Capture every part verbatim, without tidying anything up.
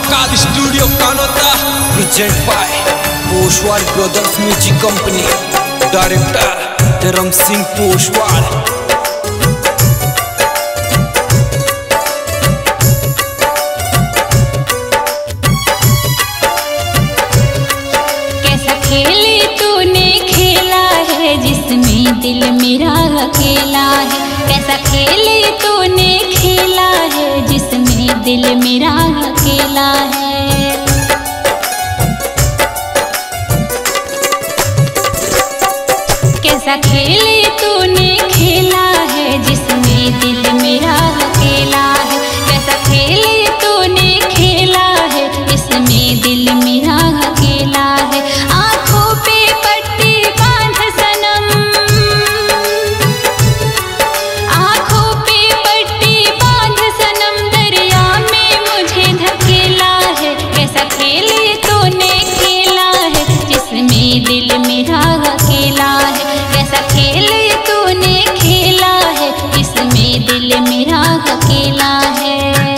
Mahakal studio Kanota present by Poshwal brothers music company. Director Dharm Singh Poshwal. कैसा खेल तूने खेला है जिसमें दिल मेरा अकेला है। कैसा खेल तूने खेला है जिसमें दिल मेरा अकेला है। कैसा खेल तूने खेला है जिसमें दिल मेरा अकेला है। कैसा खेल तूने खेला है जिसमें दिल मेरा अकेला है। आँखों पे पट्टी बांध सनम, आँखों पे पट्टी बांध सनम, दरिया में मुझे धकेला है। कैसा खेल तूने खेला है जिसमें दिल मेरा अकेला है। कैसा खेल तूने खेला है जिसमें दिल मेरा अकेला है।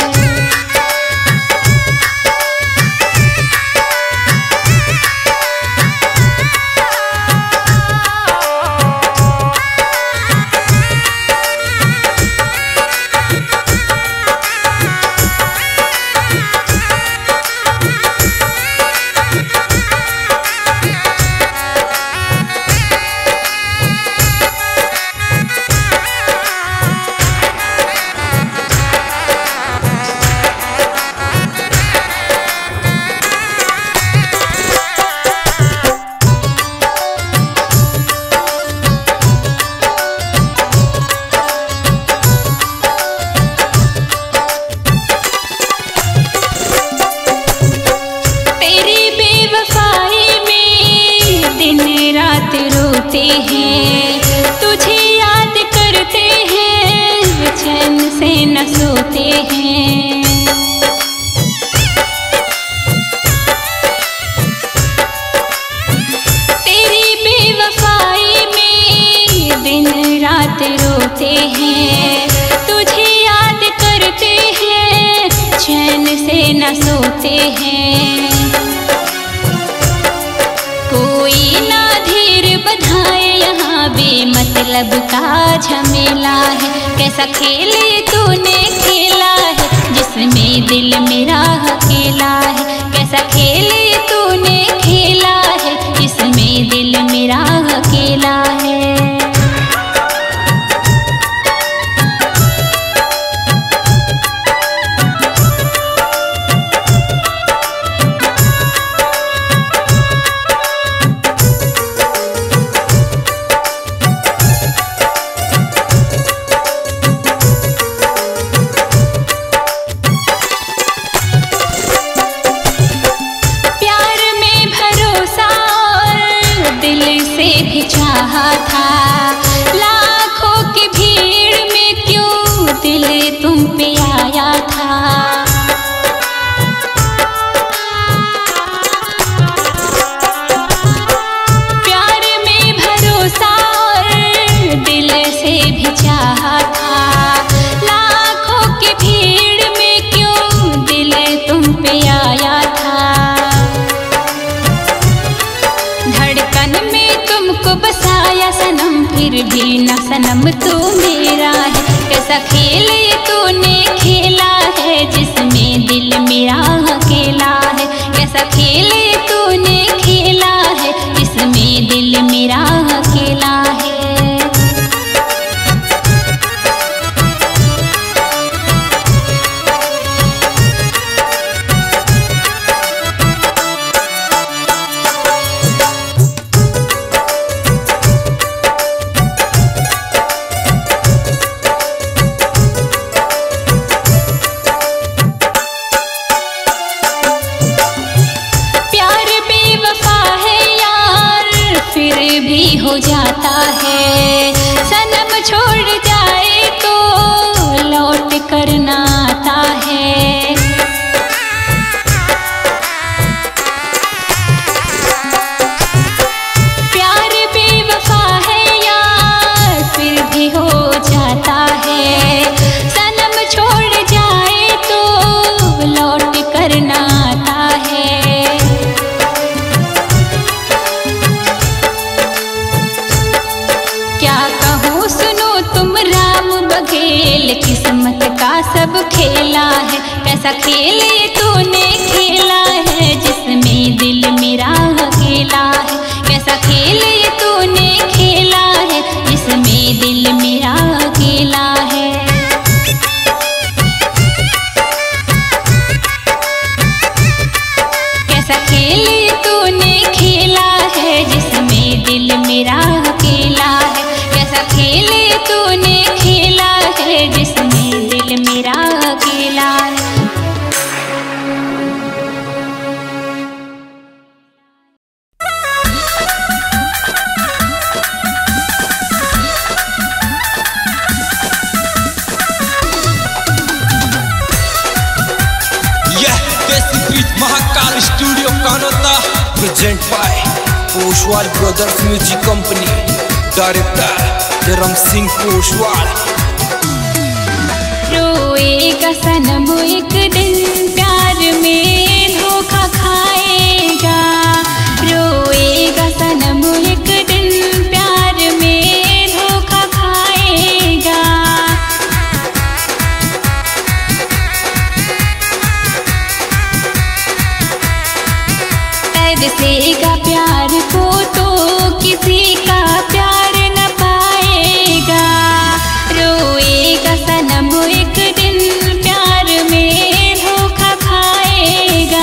रोते हैं तुझे याद करते हैं, चैन से न सोते हैं। तेरी बेवफाई में दिन रात रोते हैं, तुझे याद करते हैं, चैन से न सोते हैं। कोई ना बधाए यहाँ बेमतलब का झमेला है। कैसा खेल तूने खेला है जिसमें दिल मेरा अकेला है। कैसा खेल तूने खेला है जिसमें दिल मेरा अकेला है। चाहा था खेल किस्मत का सब खेला है, कैसा खेल ये तूने खेला है जिसमें दिल मेरा अकेला है। कैसा खेल ये तूने खेला है जिसमें दिल मेरा अकेला है। कैसा खेल ये तूने खेला है जिसमें दिल मेरा अकेला है। कैसा खेल ये तूने खेला है जिसमें दिल मेरा अकेला है। Mahakal studio Kanota present by Poshwal brothers music company, director Dharm Singh Poshwal. रोएगा सनम एक दिन प्यार में धोखा खाएगा, रोएगा सनम एक दिन प्यार में धोखा खाएगा। तरसेगा प्यार को तो किसी का प्यार न पाएगा, रोएगा सनम एक दिन प्यार में धोखा खाएगा।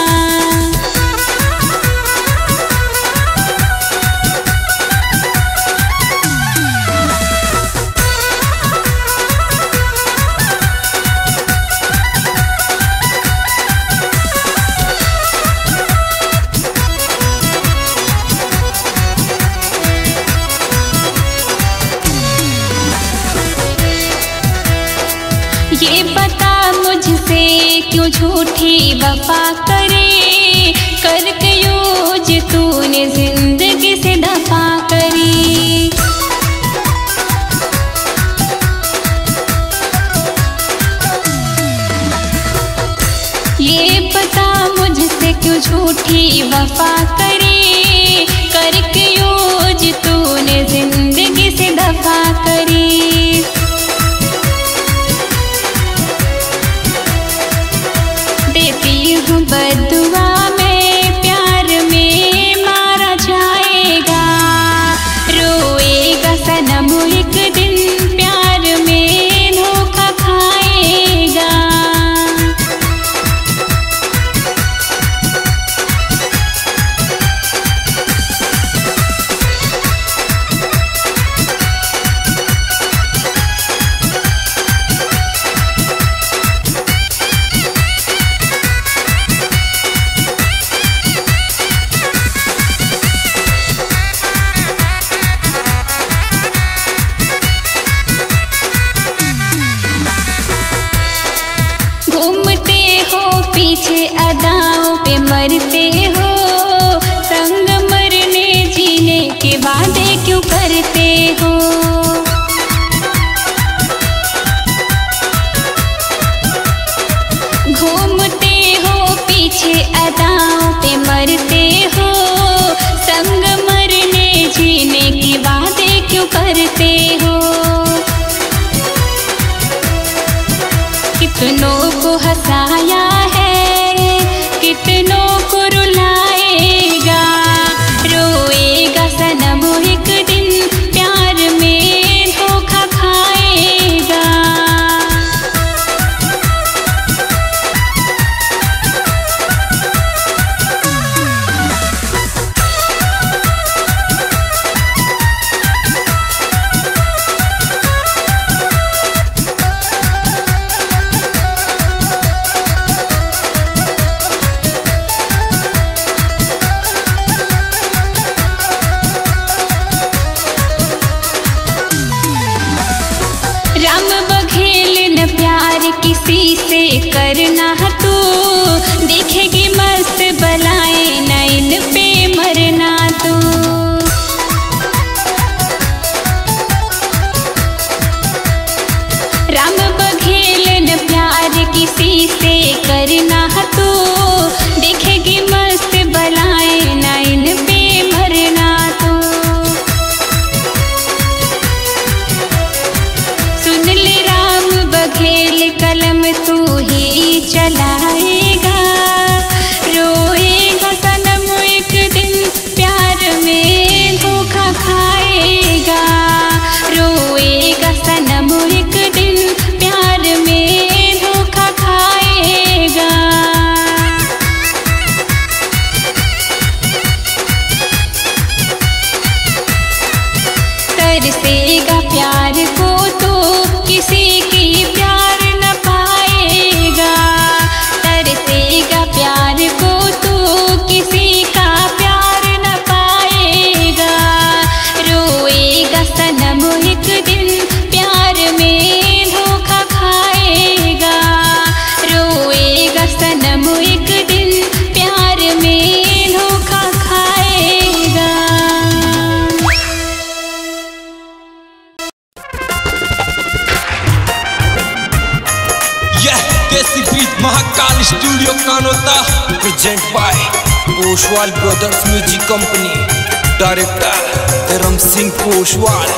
ये बता मुझसे क्यों झूठी वफा करे, करके यूज तूने जिंदगी से दफा करी। ये बता मुझसे क्यों झूठी वफा करे, करके यूज तूने जिंदगी से दफा करी। देती हूँ बदुआ में प्यार में मारा जाएगा, रोएगा सनम एक दिन प्यार में धोखा खाएगा। घूमते हो पीछे अदाओं पे मरते हो, संग मरने जीने के वादे क्यों करते हो। घूमते हो पीछे अदाओं पे मरते हो, संग मरने जीने के वादे क्यों करते हो। कितनों को हंसाया है, कितनों को रुलाएगा, रोएगा सनम एक दिन प्यार में धोखा खाएगा। राम बघेल न प्यार किसी से करना तू, देखेगी मस्त बलाएं न इन पे मरना तू। राम बघेल न प्यार किसी से करना तू, देखेगी मस्त बलाएं न इन पे मरना तू। सुन ले राम खेल कलम तू ही चलाएगा। रोएगा सनम एक दिन प्यार में धोखा खाएगा। रोएगा सनम एक दिन प्यार में धोखा खाएगा। तरसेगा प्यार को तो किसी की प्यार न पाएगा। तरसेगा प्यार को तो किसी का प्यार न पाएगा। रोएगा सनम एक दिन प्यार में धोखा खाएगा। रोएगा सनम एक दिन प्यार में धोखा खाएगा। Desi beat Mahakal studio Kanota present by Poshwal brothers music company. Director Dharm Singh Poshwal.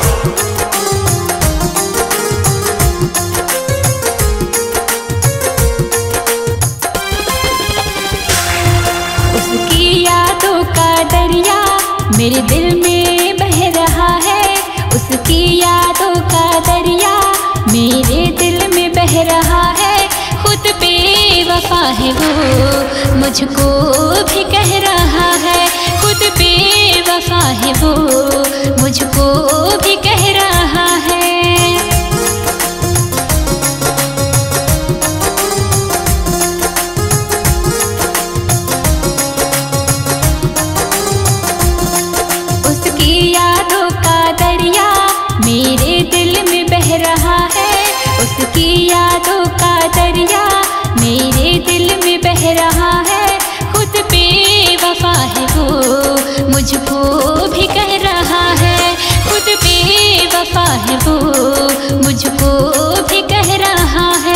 उसकी यादों का दरिया मेरे दिल में बह रहा है। उसकी यादों का दरिया मेरे दिल में बह रहा है। खुद बेवफा है वो मुझको भी कह रहा है। खुद बेवफा है वो मुझको भी कह रहा है। उसकी यादों का दरिया मेरे दिल में बह रहा है। उसकी यादों का दरिया मेरे दिल में बह रहा है। खुद बेवफा है वो मुझको भी कह रहा है। खुद बेवफा है वो मुझको भी कह रहा है।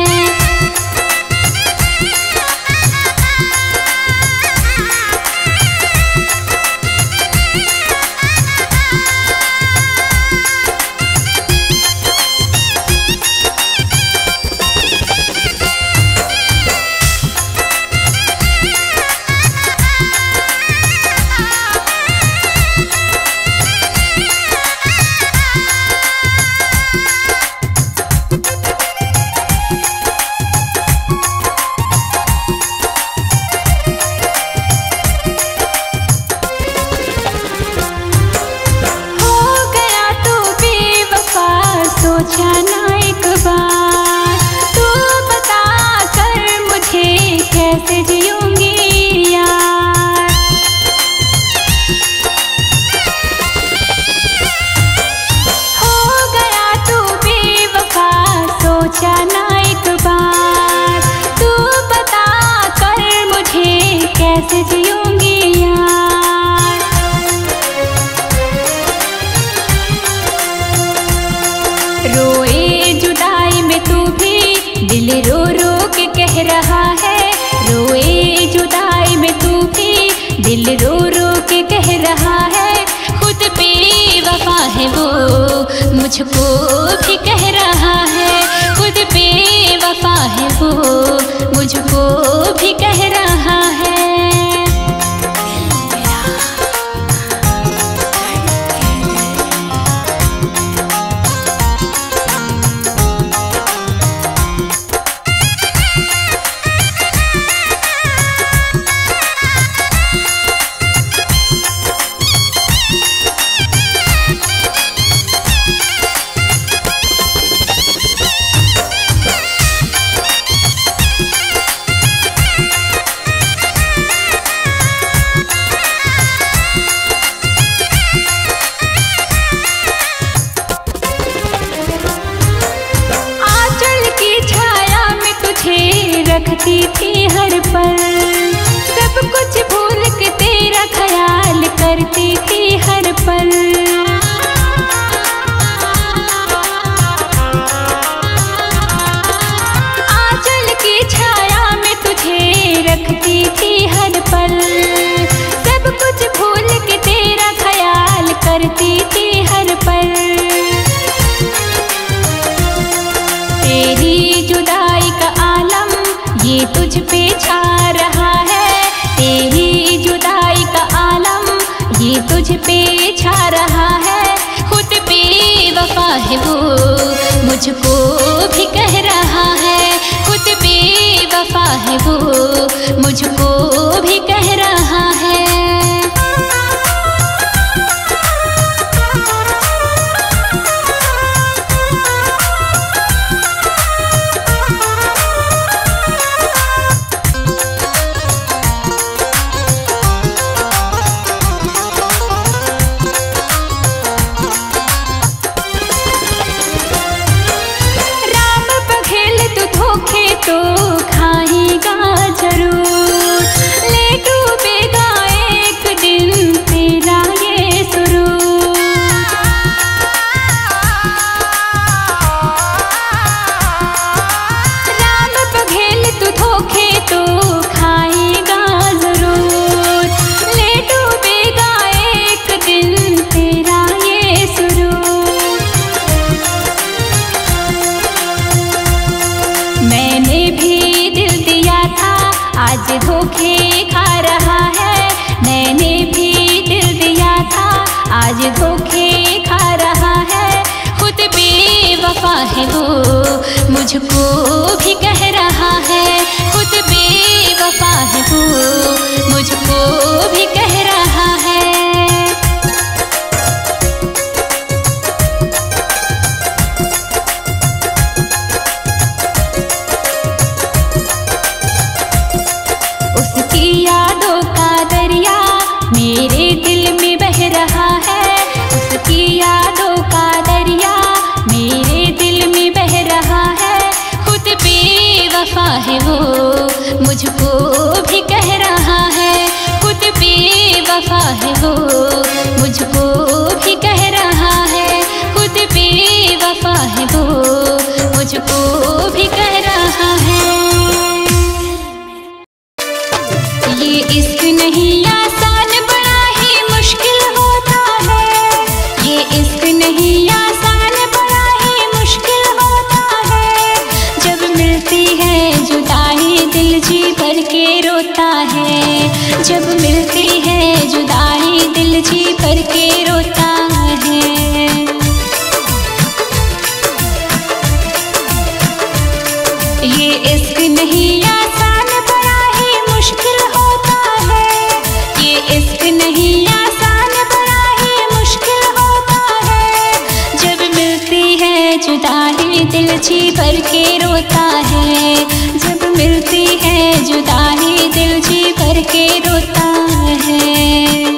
सोचा ना एक बार तू बता कर मुझे कैसे जियूंगी यार। हो गया तू बेवफा सोचा ना एक बार तू बता कर मुझे कैसे जियूंगी यार। रोए जुदाई में तू भी दिल रो रो के कह रहा है। रोए जुदाई में तू भी दिल रो रो के कह रहा है। खुद बेवफा है वो मुझको भी कह रहा है। खुद बेवफा है वो मुझको भी कह रहा है। रखती थी हर पल सब कुछ भूल के तेरा ख्याल करती थी हर पल। आंचल की छाया में तुझे रखती थी हर पल सब कुछ भूल के तेरा ख्याल करती थी हर पल। तेरी तुझ पे छा रहा है, तेरी जुदाई का आलम ये तुझ पे छा रहा है। खुद बेवफा है वो मुझको भी कह रहा है, खुद बेवफा है वो मुझको भी कह रहा है। तो खाएगा जरूर, ले डूबेगा एक दिन तेरा ये सुरूर। राम बघेल तू धोखे तो खाएगा जरूर, ले डूबेगा एक दिन तेरा ये सुरूर। मैंने भी दिल दिया था आज धोखे खा रहा है, मैंने भी दिल दिया था आज धोखे खा रहा है। खुद बेवफा है वो मुझको भी कह रहा है, खुद बेवफा है वो मुझको भी कह रहा है। उसकी यादों का दरिया मेरे दिल में बह रहा है, उसकी यादों का दरिया मेरे दिल में बह रहा है। खुद बेवफा है वो मुझको भी कह रहा है, खुद बेवफा है वो मुझको भी कह रहा है, खुद बेवफा है वो मुझको भी कह रहा है। ये इश्क नहीं आसान बड़ा ही मुश्किल होता है, ये इश्क नहीं आसान बड़ा ही मुश्किल होता है। जब मिलती है जुदाई दिल जी भर के रोता है, जब मिलती है जुदाई दिल जी भर के रोता है। ये इश्क नहीं आसान बड़ा ही मुश्किल होता है, ये इश्क नहीं आसान बड़ा ही मुश्किल होता है। जब मिलती है जुदाई दिल जी भर के रोता है, जब मिलती है जुदाई दिल जी भर के रोता है।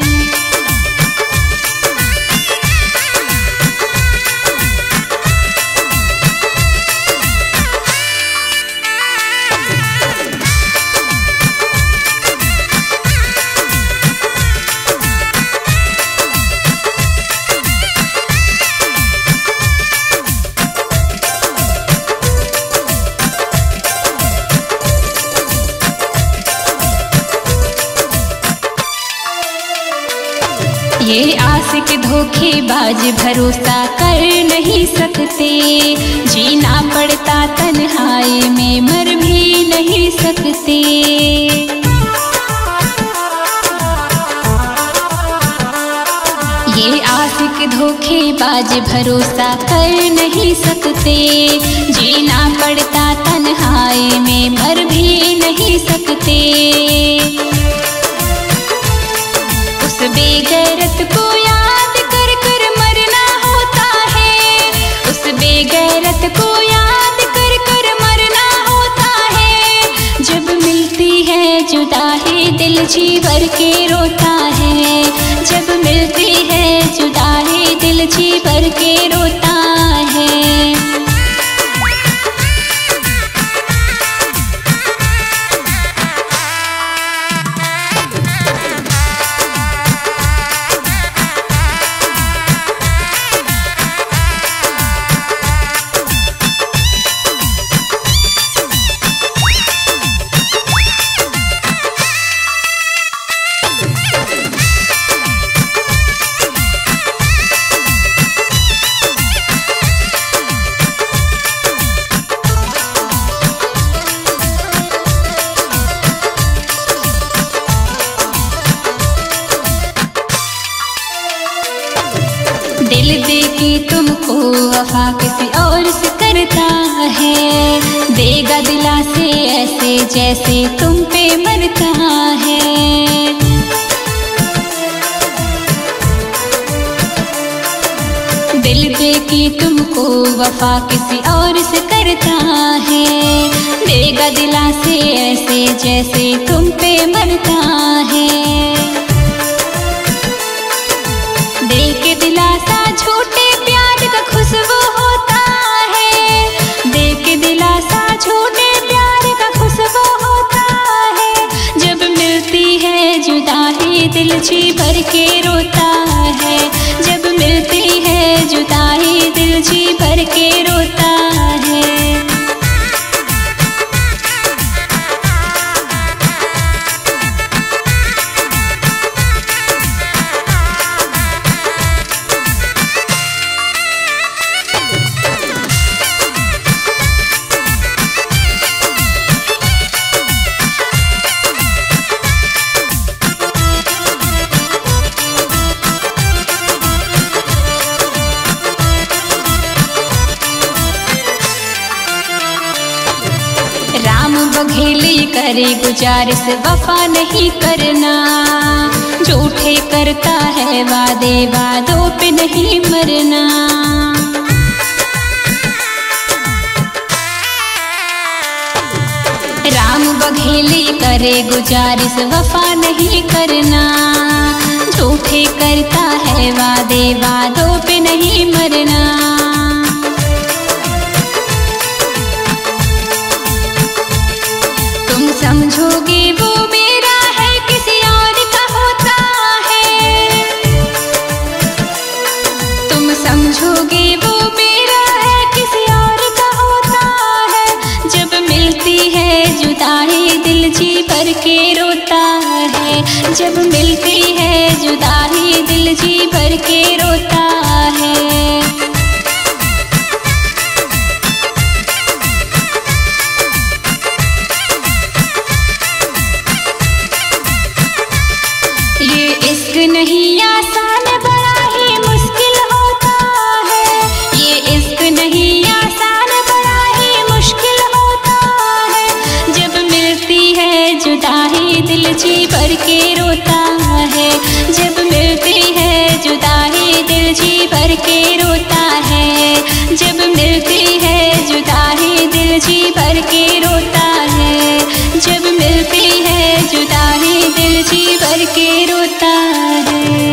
ये आशिक धोखेबाज भरोसा कर नहीं सकते, जीना पड़ता तन्हाई में मर भी नहीं सकते। ये आशिक धोखेबाज भरोसा कर नहीं सकते, जीना पड़ता तन्हाई में मर भी नहीं सकते। उस बेगैरत को याद कर कर मरना होता है, उस बेगैरत को याद कर कर मरना होता है। जब मिलती है जुदाई दिल जी भर के रोता है, जब मिलती है जुदाई दिल जी भर के रोता है। जैसे तुम पे मरता है। दिल पे की तुमको वफा किसी और से करता है। देगा दिलासे ऐसे जैसे तुम पे मरता है। दे के दिलासा झूठे प्यार का खुशबू होता है। दे के दिलासा झूठे प्यार का खुशबू होता है। जब मिलती है जुदाई दिल जी भर के रोता है। जब मिलती है जुदाई दिल जी भर के रोता है। बघेली करे गुजारिश वफा नहीं करना। झूठे करता है वादे वादों पे नहीं मरना। राम बघेली करे गुजारिश वफा नहीं करना। झूठे करता है वादे वादों पे नहीं मरना। समझोगे वो मेरा है किसी और का होता है। तुम समझोगे वो मेरा है किसी और का होता है। जब मिलती है जुदाई दिल जी भर के रोता है। जब मिलती है जुदाई दिल जी भर के रोता है। नहीं आसान बड़ा ही मुश्किल होता है। ये इश्क नहीं आसान बड़ा ही मुश्किल होता है। जब मिलती है जुदाई दिल जी भर के रोता है। जब मिलती है जुदाई दिल जी भर के रोता है। जब मिलती है जुदाई दिल जी भर के रोता है। जब मिलती है जुदाई दिल जी भर के रोता है।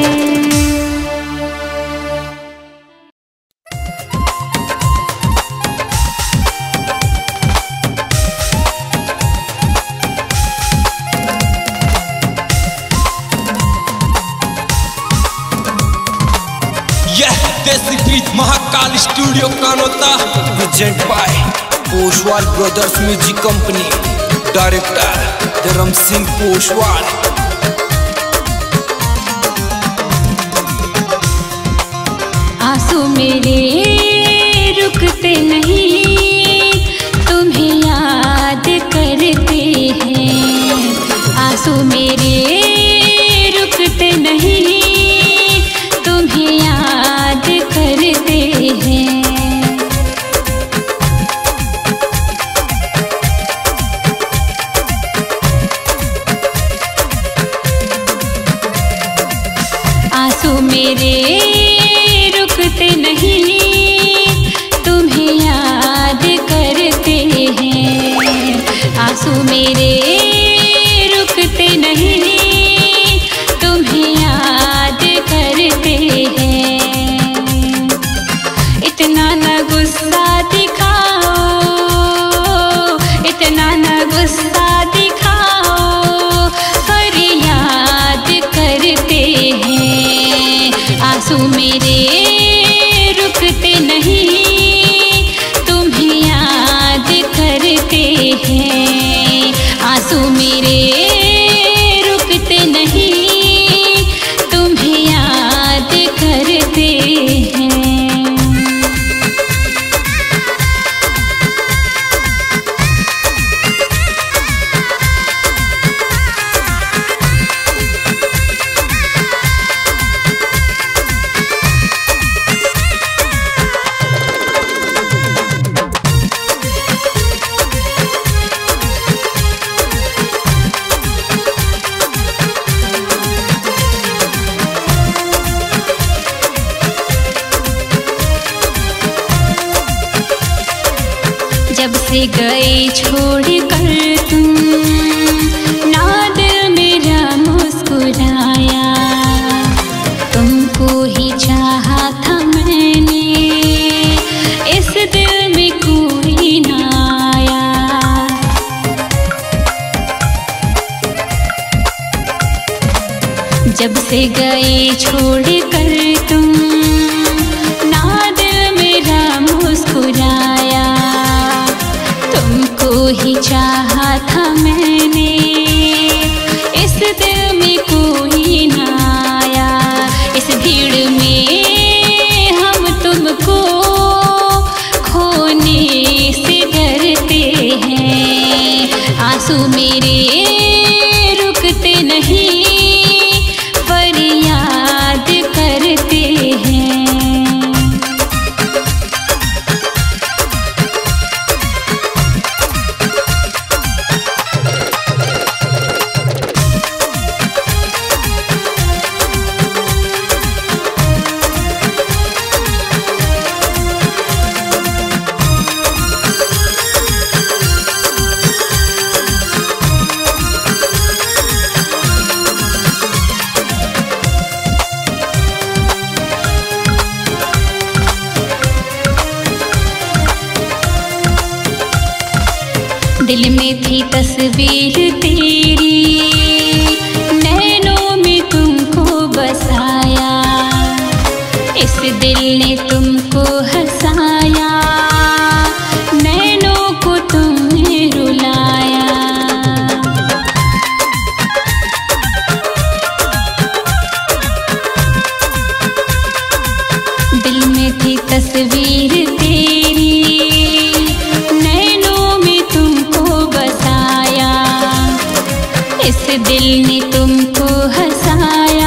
Desi beat Mahakal studio Kanota present by Poshwal brothers music company. Director Dharm Singh Poshwal. आंसू मेरे रुकते नहीं तुम्हें याद करते हैं। आंसू मेरे रुकते नहीं तुम्हें याद करते हैं। आंसू मेरे रुकते नहीं तुम्हें याद करते हैं। आंसू मेरे रुकते नहीं तुम्हें याद करते हैं। इतना न गुस्सा दिखाओ, इतना न गुस्सा दिखाओ, फरियाद करते हैं। जब से गए छोड़ कर तुम, ना दिल मेरा मुस्कुराया। तुमको ही चाहा था मैंने, इस दिल में कोई ना आया। जब से गए छोड़ कर तुम, ना दिल मेरा मुस्कुराया। तुमको ही चाहा था मैंने, इस दिल में कोई ना आया। इस भीड़ में हम तुमको खोने से डरते हैं। आंसू मेरे रुकते नहीं, फरियाद करते हैं। दिल में थी तस्वीर तेरी, नैनों में तुमको बसाया। इस दिल ने तुमको हंसाया, नैनों को तुमने रुलाया। दिल में थी तस्वीर तेरी, इस दिल ने तुमको हंसाया,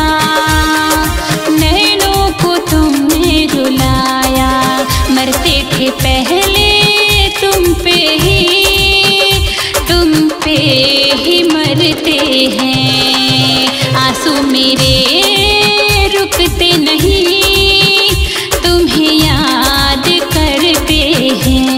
नैनों को तुमने रुलाया। मरते थे पहले तुम पे ही, तुम पे ही मरते हैं। आंसू मेरे रुकते नहीं, तुम्हें याद करते हैं।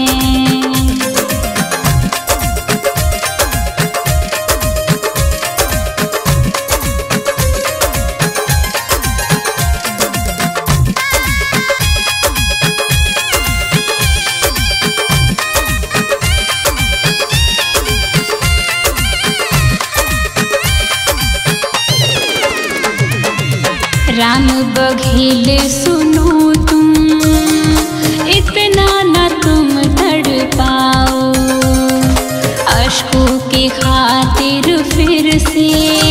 राम बघेल सुनो तुम, इतना न तुम तड़पाओ। अश्कों की खातिर फिर से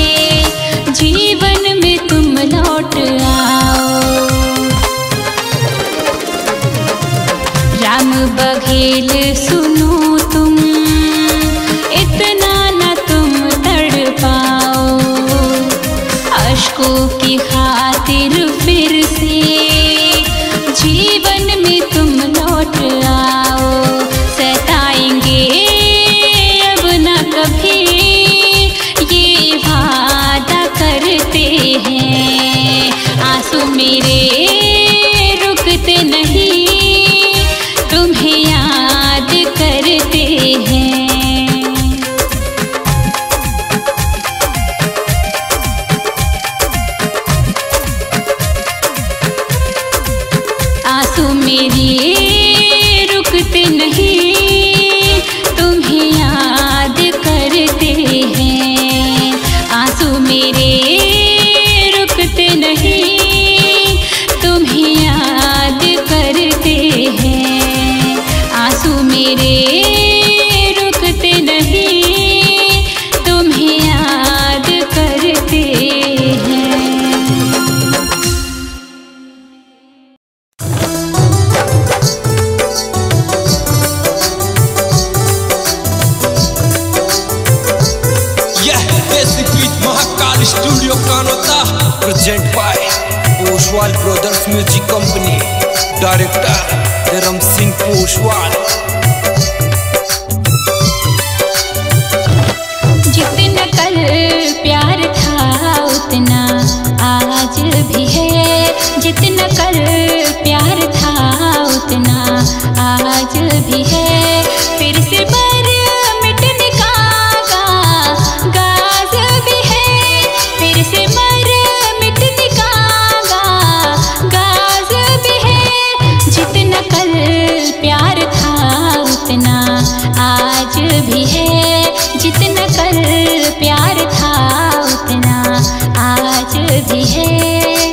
जीवन में तुम लौट आओ। राम बघेल सुनो तुम, इतना न तुम तड़पाओ। अश्कों की खातिर फिर से जीवन में तुम लौट आओ। सताएंगे अब न कभी, ये वादा करते हैं। आंसू मेरे रुकते नहीं, तुम्हें याद करते हैं। आंसू मेरे रुकते नहीं, तुम्हें याद करते हैं। आंसू मेरे रुकते नहीं, तुम्हें याद करते हैं। आंसू मेरे रुकते नहीं, तुम्हें याद करते हैं। Studio Kanota present by Poshwal brothers music company, director Dharm Singh Poshwal. जितना कल प्यार था उतना आज भी है। जितना कल प्यार था उतना आज भी है। फिर आज भी है। जितना कल प्यार था उतना आज भी है।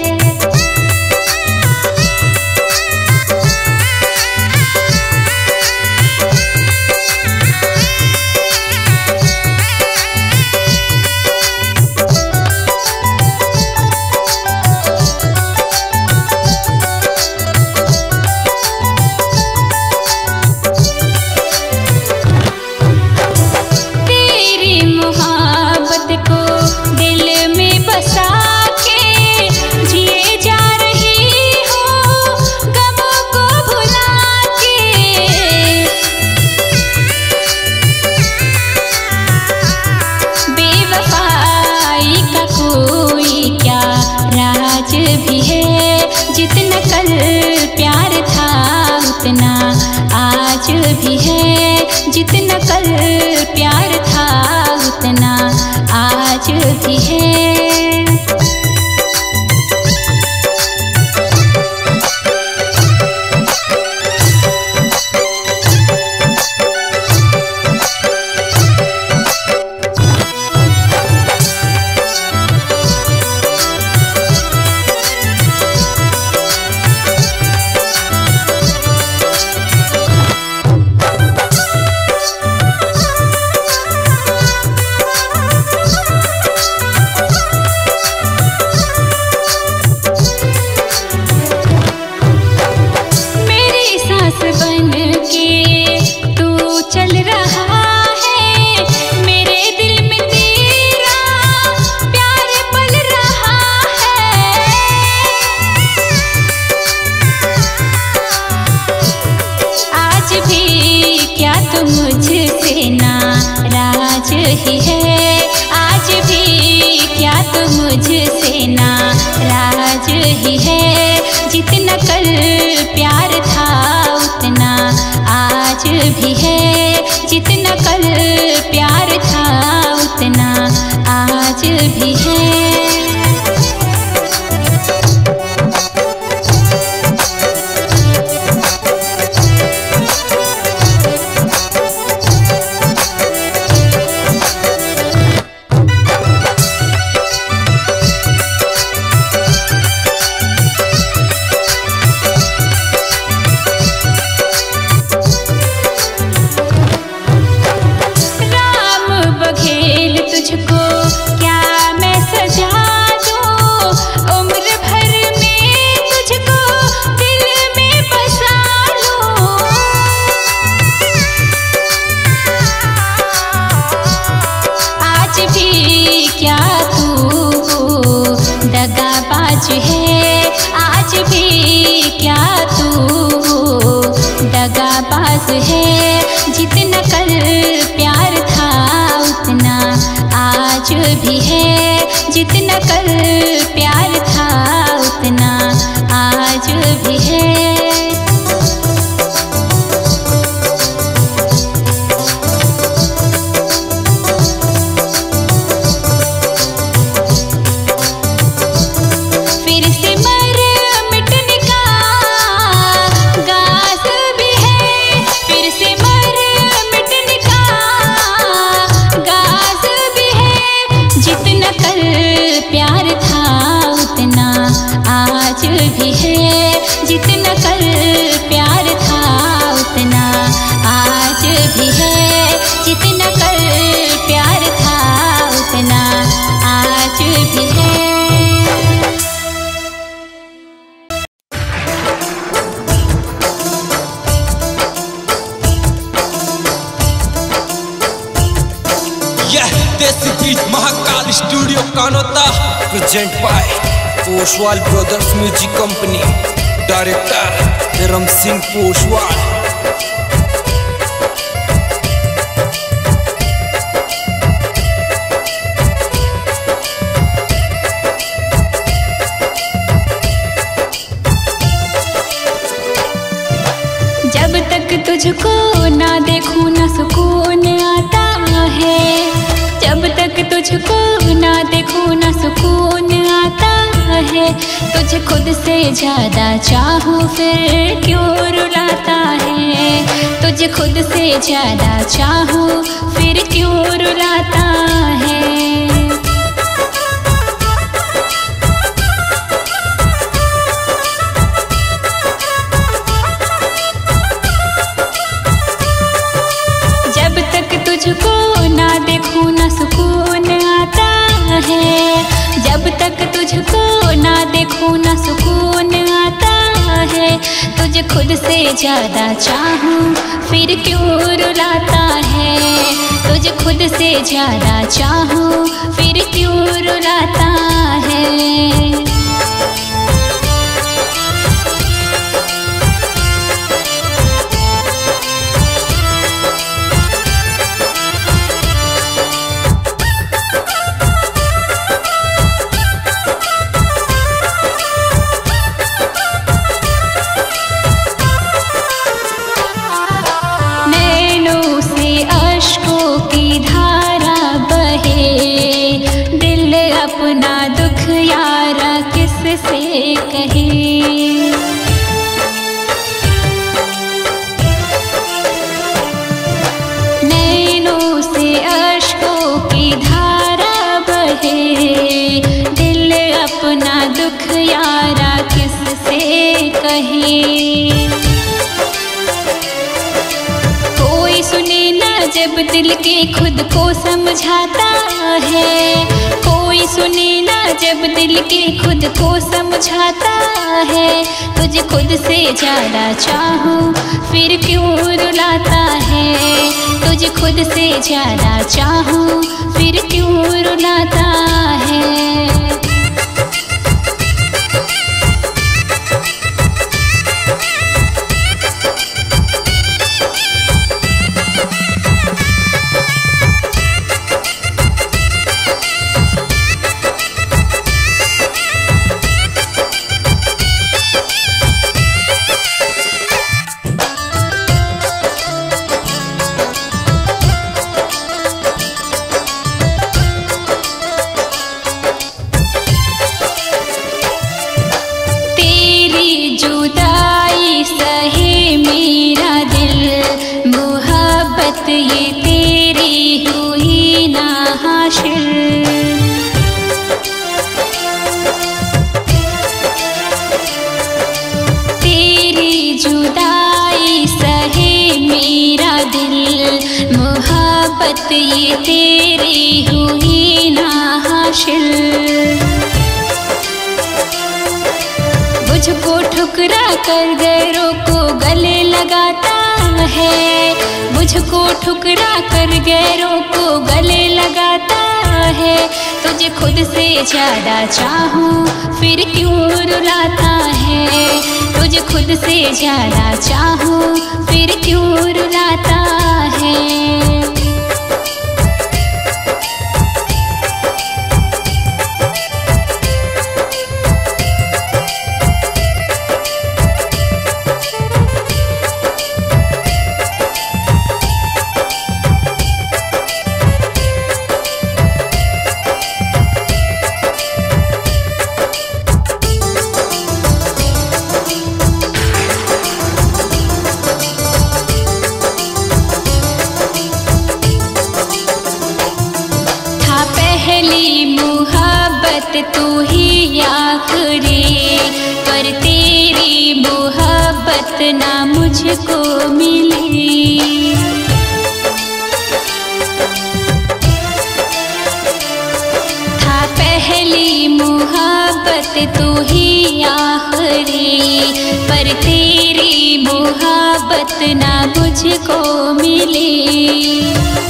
जितना कल प्यार था उतना आज भी है। जितना कल प्यार था उतना आज भी है। मुझसे नाराज ही है। आज भी क्या तुम मुझसे नाराज ही है। जितना कल प्यार था उतना आज भी है। जितना कल प्यार था उतना आज भी है। तुझको क्या मैं सजा दूं, उम्र भर में तुझको दिल में बसा लूं। आज भी क्या तू दगाबाज है। आज भी क्या तू दगाबाज है। जितना कल प्यार था उतना आज भी है। जितना कल प्यार था उतना आज भी है। फिर से मर मिटने का गाज भी है। फिर से मर मिटने का गाज भी है। जितना कल प्यार था उतना आज भी है। जितना कल प्यार था उतना आज भी है। जितना कल प्यार था उतना आज भी है। Desi beat Mahakal studio Kanota present by Poshwal brothers music company. Director Dharm Singh Poshwal. जब तक तुझको ना देखूं ना सुकून आता है। जब तक तुझको ना देखूं ना सुकून आता है। तुझ तुझे खुद से ज्यादा चाहूँ फिर क्यों रुलाता है। तुझे खुद से ज्यादा चाहूँ फिर क्यों रुलाता है। जब तक तुझको ना देखूं ना सुकून आता है। जब तक तुझको ना देखूं ना सुकून आता है। तुझे खुद से ज्यादा चाहूँ फिर क्यों रुलाता है। तुझे खुद से ज्यादा चाहूँ फिर क्यों रुलाता है। अपना दुख यारा किससे कहे। नैनों से अश्कों की धारा बहे। दिल अपना दुख यारा किससे कहे। कोई सुने ना जब दिल के खुद को समझाता है। कोई सुने ना जब दिल के खुद को समझाता है। तुझे खुद से ज्यादा चाहूँ फिर क्यों रुलाता है। तुझे खुद से ज्यादा चाहूँ फिर क्यों रुलाता है। जुदाई सहे मेरा दिल। मोहब्बत ये तेरी हुई ना हासिल। तेरी जुदाई सहे मेरा दिल। मोहब्बत ये तेरी हुई ना हासिल। मुझको ठुकरा कर गैरों को गले लगाता है। मुझको ठुकरा कर गैरों को गले लगाता है। तुझे खुद से ज्यादा चाहूँ फिर क्यों रुलाता है। तुझे खुद से ज्यादा चाहूँ फिर क्यों रुलाता है। तू ही आखिरी पर तेरी मोहब्बत ना मुझको मिली। था पहली मोहब्बत तू ही आखिरी पर तेरी मोहब्बत ना मुझको मिली।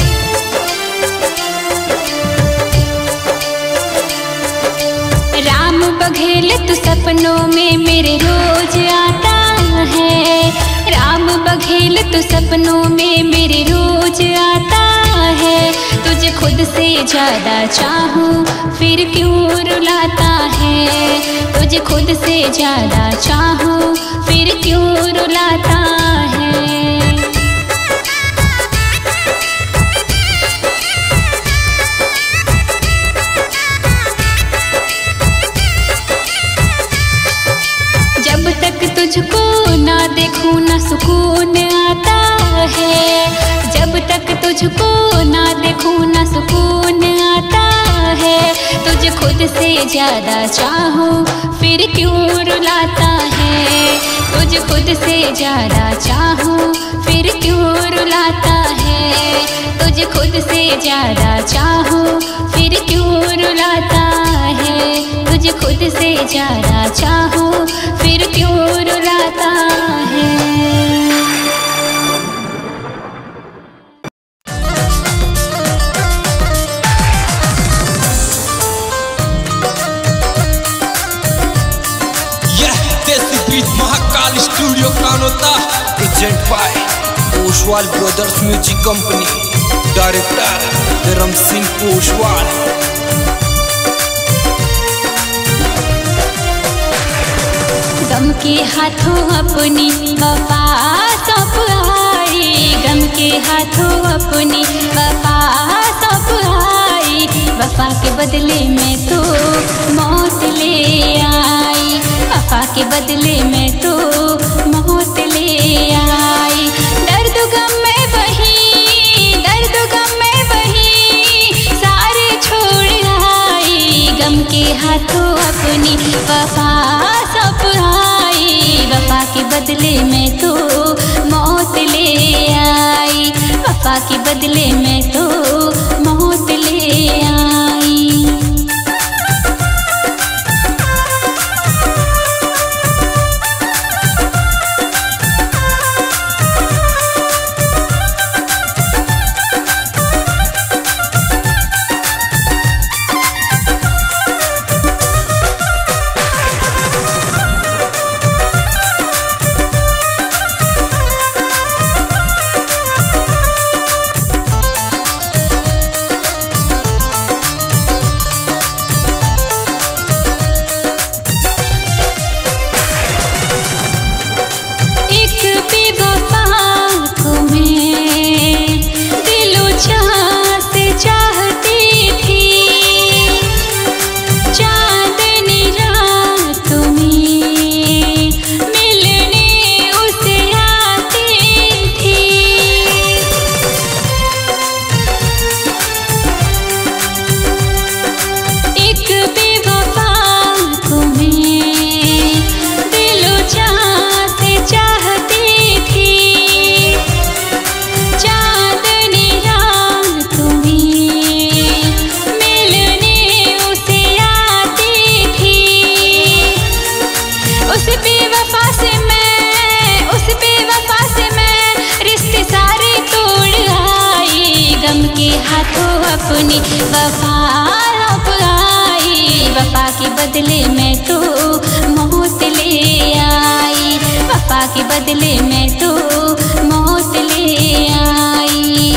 राम बघेल तू सपनों में मेरे रोज आता है। राम बघेल तू सपनों में मेरे रोज आता है। तुझे खुद से ज्यादा चाहूँ फिर क्यों रुलाता है। तुझे खुद से ज्यादा चाहूँ फिर क्यों रुलाता है। खुद से ज्यादा चाहूं फिर क्यों रुलाता है। तुझ खुद से ज्यादा चाहूं फिर क्यों रुलाता है। तुझ खुद से ज्यादा चाहूं फिर क्यों रुलाता है। तुझ खुद से ज्यादा चाहूं फिर क्यों रुलाता है। Mahakal studio Kanota present by Poshwal brothers music company. Director Dharm Singh Poshwal. गम के हाथों अपनी वफा सौंप आई। गम के हाथों अपनी वफा सौंप आई। वफा के बदले में तो मौत ले आई। वफा के बदले में तो मौत ले आई। दर्द गम में वही दर्द गम में वही सारे छोड़ आई। गम के हाथों अपनी वफा सौंप आई। वफा के बदले में तो मौत ले आई। वफा के बदले में तो मौत ले आई। अपनी वफा लौट आई। वफा के बदले में तो मौत ले आई। वफा के बदले में तो मौत ले आई।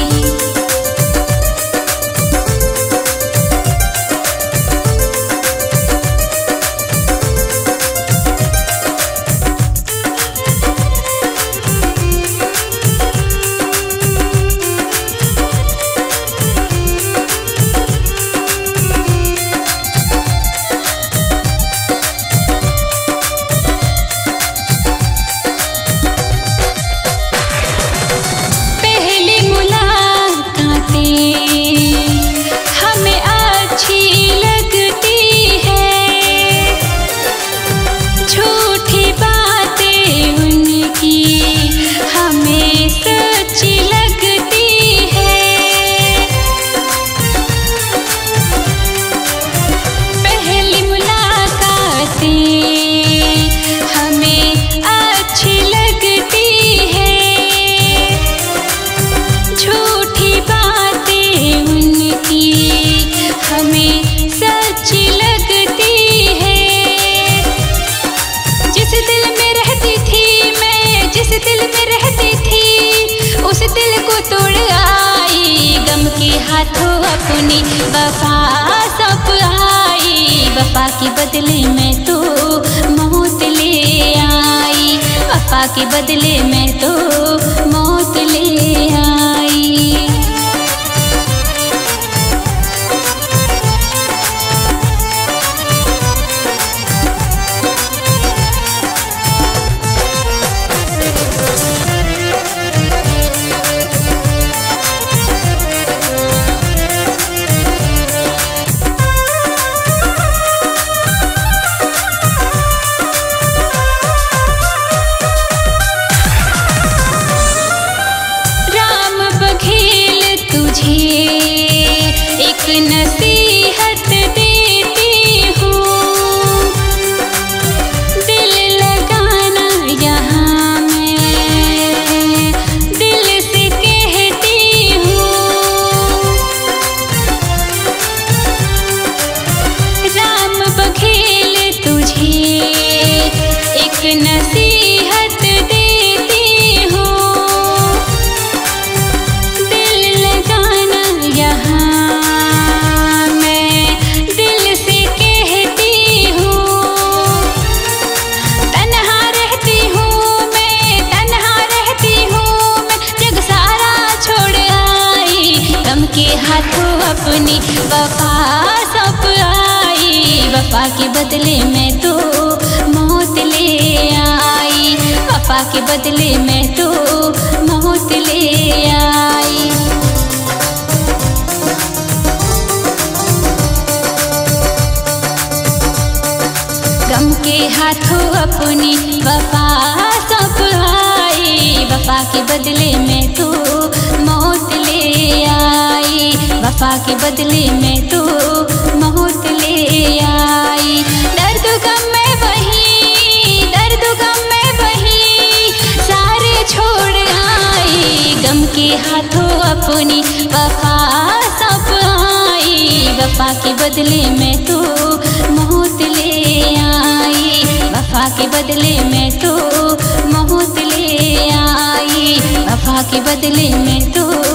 अपनी वफा सौंप आई। वफा के बदले में तो मौत ले आई। वफा के बदले में तो मौत ले आई। के हाथों अपनी वफा सौंप आई, वफा के बदले में तो मौत ले आई, वफा के बदले में तो मौत ले आई। गम के हाथों अपनी वफा सौंप आई, वफा के बदले में तो मौत ले आई, वफा के बदले में तो मौत ले आई। दर्द गम में वही, दर्द गम में वही सारे छोड़ आई, गम के हाथों अपनी वफा सौंप आई, वफा के बदले में तो मौत ले आई, वफा के बदले में तो मौत ले आई, वफा के बदले में तो